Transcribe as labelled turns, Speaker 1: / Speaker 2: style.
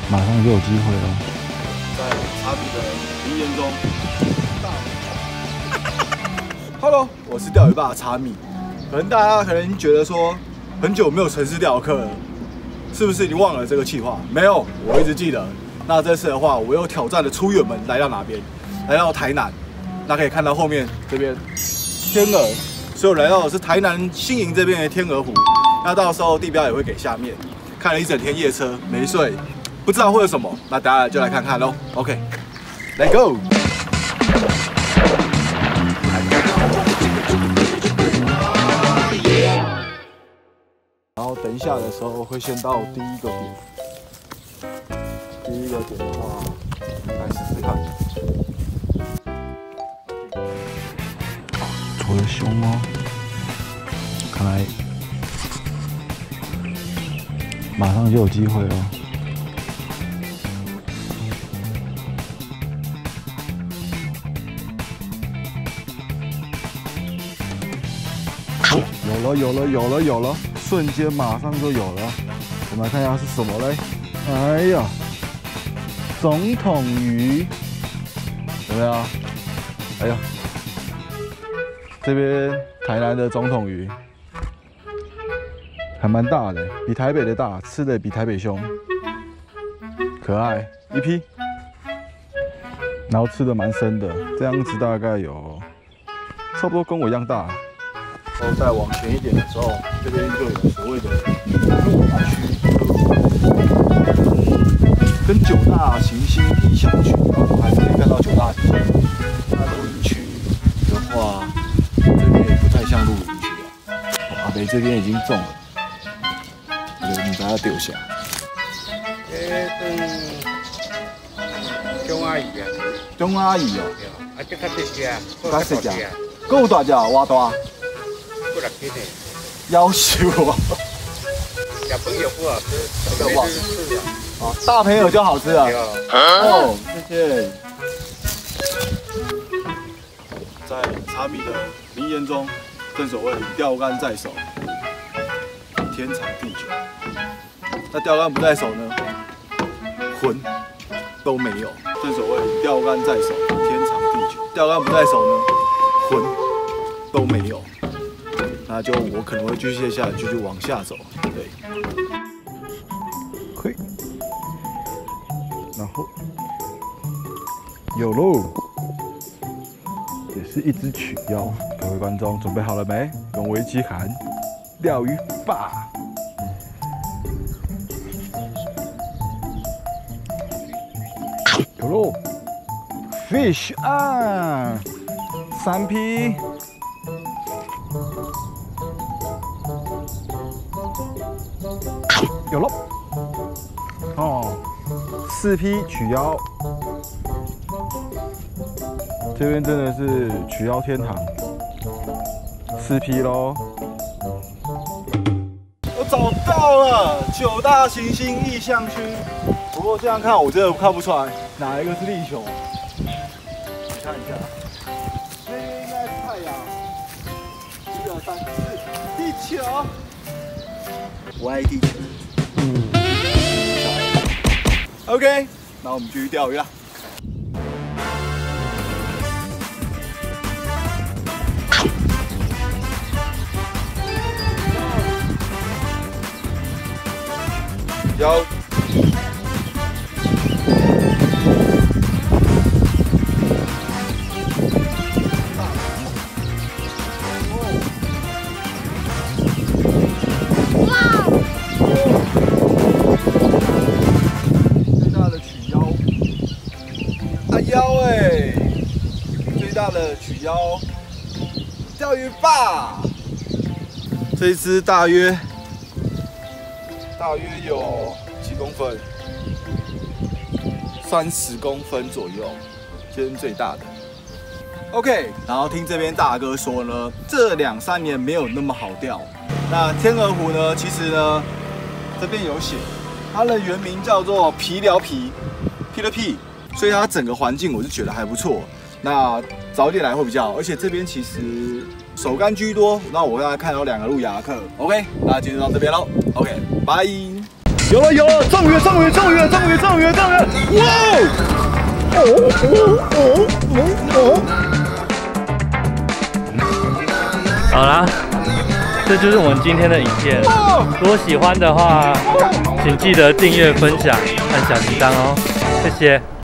Speaker 1: 马上就有机会了。
Speaker 2: 在查比的名言中，Hello， 我是钓鱼爸查米。可能大家觉得说，很久没有城市钓课了，是不是已经忘了这个计划？没有，我一直记得。那这次的话，我又挑战了出远门，来到哪边？来到台南。那可以看到后面这边天鹅，所以我来到的是台南新营这边的天鹅湖。那到时候地标也会给下面。看了一整天夜车，没睡，不知道会有什么，那大家就来看看喽。OK，Let's go。然后等一下的时候会先到第一个点。第一个点的话，来试试看。
Speaker 1: 走得凶哦，看来马上就有机会了。有了，瞬间马上就有了。我们来看一下是什么嘞？哎呀，总统鱼，有没有？哎呀，这边台南的总统鱼还蛮大的，比台北的大，吃的比台北凶，可爱一批，然后吃的蛮深的，这样子大概有差不多跟我一样大。
Speaker 2: 然后再往前一点的时候，这边就有所谓的陆鱼区，跟九大行星意象区，然后还是可以看到九大行星。那陆鱼区的话，这边也不太像陆鱼区啊。阿北这边已经中了，你把它丢下。
Speaker 3: 中阿姨啊，
Speaker 2: 中阿姨哦，
Speaker 3: 啊，这较这些啊，
Speaker 2: 较细只，够大只，偌大？
Speaker 3: 不6斤的，
Speaker 2: 夭寿啊！
Speaker 3: 小朋友不好吃，
Speaker 2: 不好
Speaker 3: 吃啊。
Speaker 2: 哦，大朋友就好吃了。哦，谢谢。在查米的名言中，正所谓钓竿在手，天长地久。那钓竿不在手呢，魂都没有。正所谓钓竿在手，天长地久。钓竿不在手呢，魂都没有。那就我可能会继续往下走，对。
Speaker 1: 嘿，然后有喽，也是一只曲腰。各位观众准备好了没？跟我一起喊钓鱼吧！有喽 ，fish on， 3批。有了，哦，4批曲腰，这边真的是曲腰天堂，4批咯。
Speaker 2: 我找到了9大行星意象区，不过这样看我真的看不出来哪一个是地球。你看一下，这边应该是太阳，1、2、3、4，地球，我爱地球。OK， 那我们继续钓鱼啦。腰。最大的曲腰，钓鱼吧。这一只大约有几公分，30公分左右，这是最大的。OK， 然后听这边大哥说呢，这2、3年没有那么好钓。那天鹅湖呢，其实呢，这边有写，它的原名叫做皮寮皮，皮的皮。所以它整个环境我是觉得还不错。那早点来会比较好，而且这边其实手竿居多。那我刚才看到2个路亚克 ，OK， 那今天就到这边喽 ，OK， 拜。 有了有了，中鱼了中鱼了中鱼了中鱼了中鱼了中鱼了！哇！
Speaker 4: 好啦，这就是我们今天的影片。如果喜欢的话，请记得订阅、分享和小铃铛哦，谢谢。